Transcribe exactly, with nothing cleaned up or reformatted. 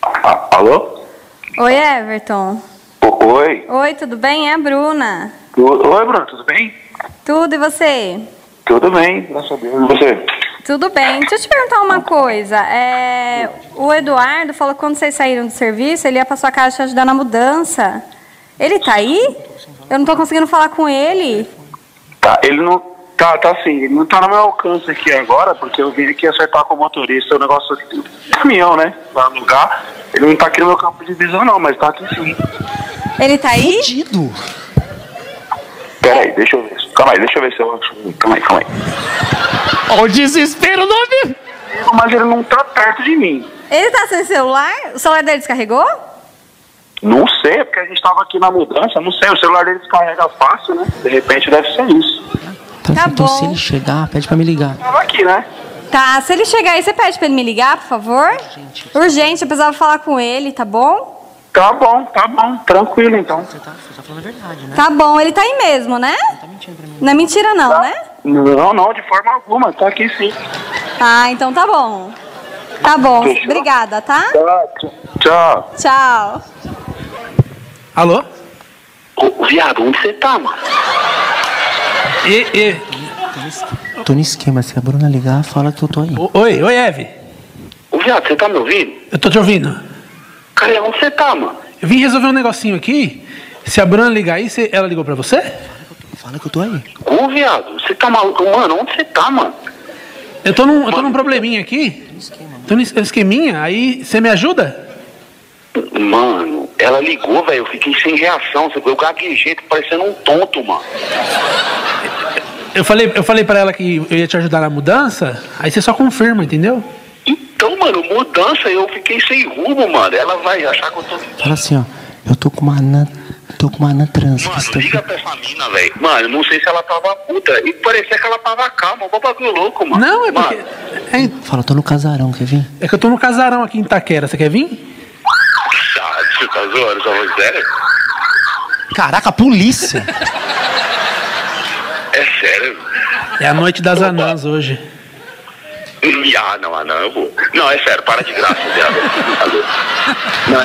Ah, alô? Oi, Everton. O- Oi. Oi, tudo bem? É a Bruna. Tu- Oi, Bruno, tudo bem? Tudo, e você? Tudo bem, graças a Deus. E você? Tudo bem. Deixa eu te perguntar uma coisa. É, o Eduardo falou que quando vocês saíram do serviço, ele ia pra sua casa te ajudar na mudança. Ele tá aí? Eu não tô conseguindo falar com ele. Tá, ele não... Tá, tá sim, ele não tá no meu alcance aqui agora, porque eu vim aqui acertar com o motorista o negócio do caminhão, né? Pra alugar. Ele não tá aqui no meu campo de visão não, mas tá aqui sim. Ele tá aí? Fudido. Pera aí, deixa eu ver. Calma aí, deixa eu ver se eu... Calma aí, calma aí. Ó o desespero, nome! Mas ele não tá perto de mim. Ele tá sem celular? O celular dele descarregou? Não sei, porque a gente tava aqui na mudança, não sei, o celular dele descarrega fácil, né? De repente deve ser isso. Então, Tá então bom. se ele chegar, pede pra me ligar. Tava aqui, né? Tá, se ele chegar aí, você pede pra ele me ligar, por favor? Urgente. Urgente, eu precisava falar com ele, tá bom? Tá bom, tá bom, tranquilo então. Você tá, você tá falando a verdade, né? Tá bom, ele tá aí mesmo, né? Não tá mentindo pra mim. Não é mentira não, né? Não, não, de forma alguma, tá aqui sim. Ah, então tá bom. Tá bom, Fechou? obrigada, tá? Tá, tchau. Tchau. Alô? Ô, viado, onde você tá, mano? E, e... Tô no esquema, se a Bruna ligar, fala que eu tô aí. O- Oi, oi, Eve. Ô, viado, você tá me ouvindo? Eu tô te ouvindo. Cara, onde você tá, mano? Eu vim resolver um negocinho aqui. Se a Bruna ligar aí, você- ela ligou pra você? Fala que eu tô aí. Ô, viado, você tá maluco? Mano, onde você tá, mano? Eu tô num, eu tô num probleminha aqui. Tô num es- esqueminha, aí você me ajuda? Mano, ela ligou, velho, eu fiquei sem reação. Eu gaguejei, tô parecendo um tonto, mano. Eu falei, eu falei pra ela que eu ia te ajudar na mudança, aí você só confirma, entendeu? Então, mano, mudança, eu fiquei sem rumo, mano. Ela vai achar que eu tô... Fala assim, ó. Eu tô com uma anã. Tô com uma anã trans. que Mano, está liga aqui. pra essa mina, velho. Mano, não sei se ela tava puta. E parecia que ela tava calma. Um bagulho louco, mano. Não, é porque. Mano, É, Fala, tô no casarão, quer vir? é que eu tô no casarão aqui em Itaquera, você quer vir? ah, você tá zoando, só vou sério? Caraca, a polícia! É sério? É a noite das anãs hoje. Ah, não, ah, não, eu vou. Não, é sério, para de graça, viado. Não,